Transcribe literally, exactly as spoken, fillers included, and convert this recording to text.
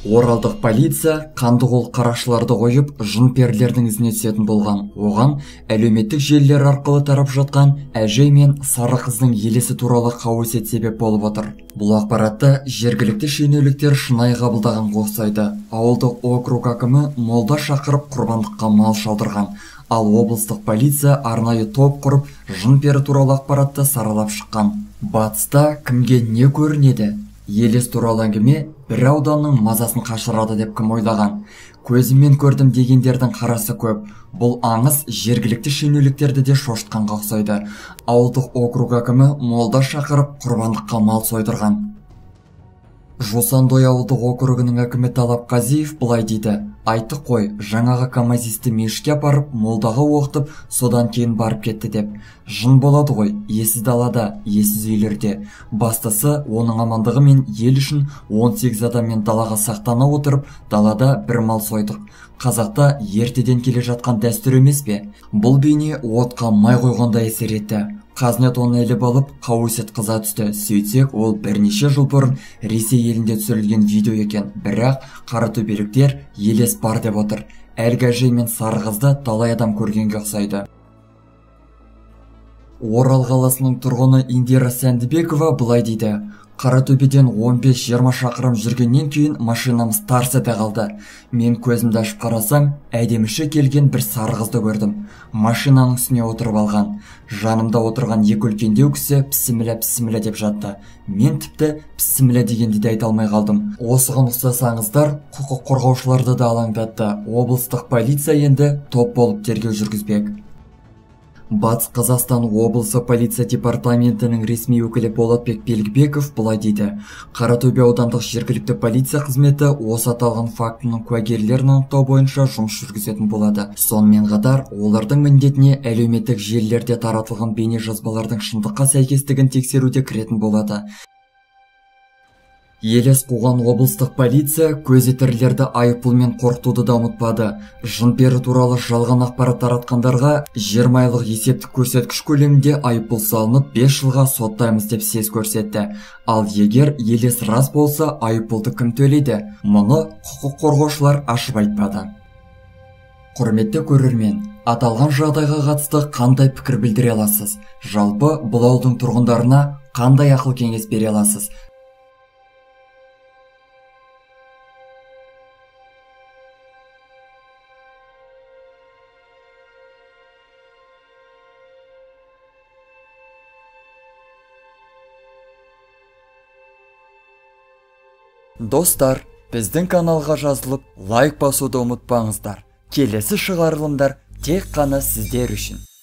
Оралдық полиция қандықол қарақшыларды қойып, жын-перілердің ізіне түсетін болған. Оған әлеуметтік желілер арқылы тарап жатқан әжей мен сары қыздың елесі туралы қауесет себеп болып отыр. Бұл ақпаратты жергілікті шенеуніктер шынайы қабылдаған ұқсайды. Ауылдық округ әкімі молда шақырып құрбандыққа мал шалдырған. Ал облыстық полиция арнайы топ құрып, жын-пері туралы ақпаратты саралап шыққан. Батыста кімге не көрінеді? Елес туралы әңгіме бір ауданның мазасын қашырады деп кім ойлаған? Көзіммен көрдім дегендердің қарасы көп. Бұл аңыз жергілікті шенеуніктерді де шошытқанға ұқсайды. Ауылдық округ әкімі молда шақырып құрбандыққа мал сойдырған. Жусандой ауылдық округінің әкімі Талапқазиев былай дейді: айтты қой, жаңағы камазисті мешітке апарып, молдаға оқытып, содан кейін барып кетті деп. Жын болады ғой, иесіз далада, иесіз үйлерде. Бастысы оның амандығы мен ел үшін он сегіз адаммен далаға сақтана отырып, далада бір мал сойдық. Қазақта ертеден келе жатқан дәстүр емес пе? Бұл бейне отқа май қойғанда әсер етті. Қазнет оны іліп алып, қауесет қыза түсті. Сөйтсек, ол бірнеше жыл бұрын Ресей елінде түсірілген видео екен. Бірақ қаратөбеліктер елес бар деп отыр. Әлгі әжей мен сары қызды талай адам көргенге ұқсайды. Орал қаласының тұрғыны Индира Сәндібекова былай дейді: Қаратөбеден он бес жиырма шақырым жүргеннен кейін машинамыз тарс ете қалды. Мен көзімді ашып қарасам, әдеміші келген бір сары қызды көрдім. Машинаның үстіне отырып алған. Жанымда отырған екі үлкендеу кісі пісімілі пісімілі деп жатты. Мен тіпті пісімілі дегенді де айта алмай қалдым. Осыған ұқсасаңыздар, құқық қорғаушыларды да алаңдатты. Облыстық полиция енді топ болып тергеу жүргізбек. Батыс Қазақстан облысы полиция департаментінің ресми өкілі Болатбек Белгібеков былай дейді: Қаратөбе аудандық жергілікті полиция қызметі осы аталған фактінің куәгерлерін анықтау бойынша жұмыс жүргізетін болады. Сонымен қатар, олардың міндетіне әлеуметтік желілерде таратылған бейне жазбалардың шындыққа сәйкестігін тексеруде кіретін болады. Елес қуған облыстық полиция көзі тірілерді айыппұлмен қорқытуды да ұмытпады. Жын-пері туралы жалған ақпарат таратқандарға жиырма айлық есептік көрсеткіш көлемінде айыппұл салынып, бес жылға соттаймыз деп сес көрсетті. Ал егер елес рас болса, айыппұлды кім төлейді? Мұны құқық қорғаушылар ашып айтпады. Құрметті көрермен, аталған жағдайға қатысты қандай пікір білдіре аласыз? Жалпы бұл ауылдың тұрғындарына қандай ақыл кеңес бере аласыз? Достар, біздің каналға жазылып, лайк басуды ұмытпаңыздар. Келесі шығарылымдар тек қана сіздер үшін.